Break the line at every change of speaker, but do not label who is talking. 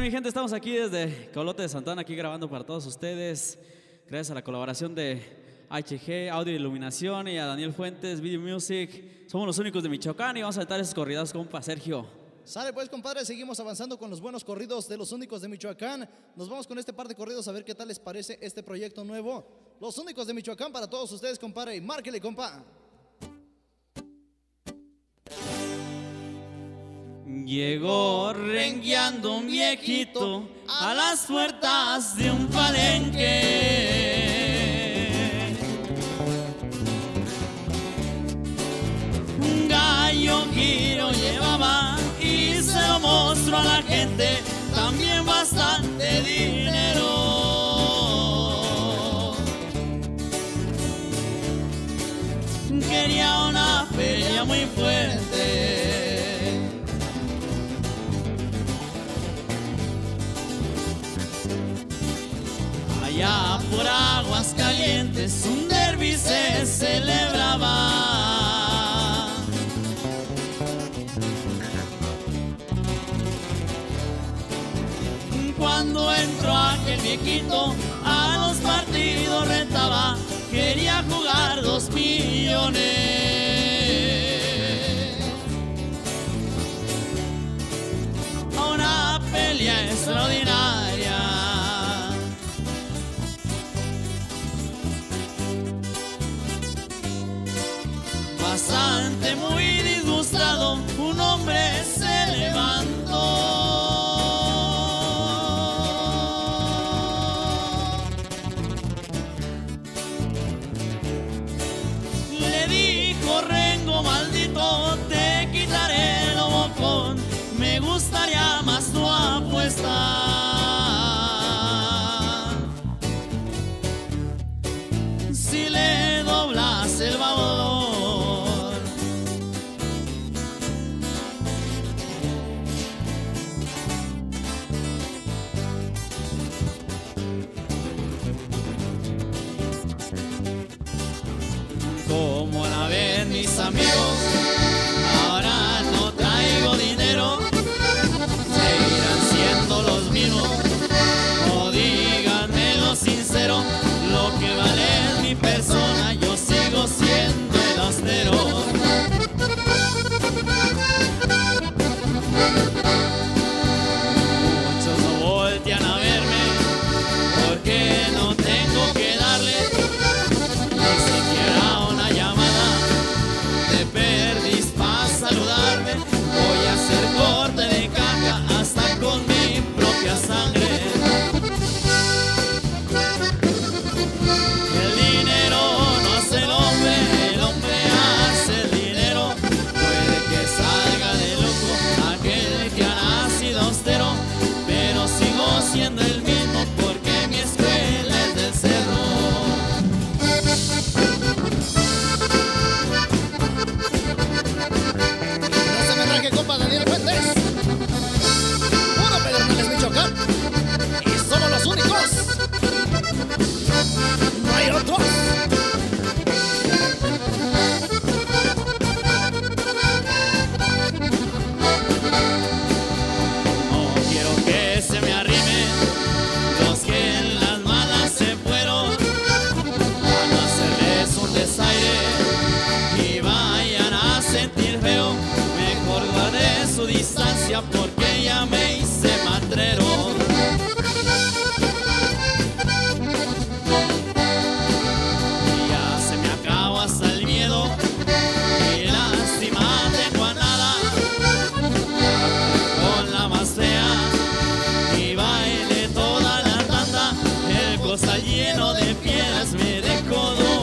mi gente? Estamos aquí desde Colote de Santana, aquí grabando para todos ustedes. Gracias a la colaboración de HG, Audio e Iluminación, y a Daniel Fuentes, Video Music. Somos los únicos de Michoacán y vamos a aventar esos corridos, compa Sergio.
Sale pues, compadre, seguimos avanzando con los buenos corridos de los únicos de Michoacán. Nos vamos con este par de corridos a ver qué tal les parece este proyecto nuevo. Los únicos de Michoacán para todos ustedes, compadre. Márquele, compa.
Llegó rengueando un viejito a las puertas de un palenque. Un gallo giro llevaba y se lo mostró a la gente, también bastante dinero. Quería una feria muy fuerte. Allá por Aguascalientes un derbi se celebraba. Cuando entró aquel viejito a los partidos rentaba, quería jugar 2 millones. A una pelea extraordinaria. Bastante muy disgustado, un hombre se levantó. Le dijo: Rengo maldito, te quitaré el bocón, me gustaría más tu apuesta. Si le doblas el babón. Como la ven mis amigos, ahora no traigo dinero. Seguirán siendo los mismos, o díganmelo sincero. Lo que vale es mi persona, yo sigo siendo el austero. Muchos no voltean a verme porque no tengo que darle ni siquiera una llamada. Te perdís para saludarme. Voy a hacer corte de caja hasta con mi propia sangre. El dinero no hace el hombre hace el dinero. Puede que salga de loco aquel que ha nacido austero, pero sigo siendo el mismo porque mi escuela es del cerro.
No se me raje, compa Daniel Fuentes. Puro Pedernales, Michoacán. Y somos los únicos. No hay otros.
No quiero que se me arrimen los que en las malas se fueron, van a hacerles un desaire y vayan a sentir feo. Mejor guardé su distancia porque ya me hice matrero. Ya se me acabó hasta el miedo y lástima tengo a nada. Con la más fea y baile toda la tanda, el costal lleno de piedras me dejó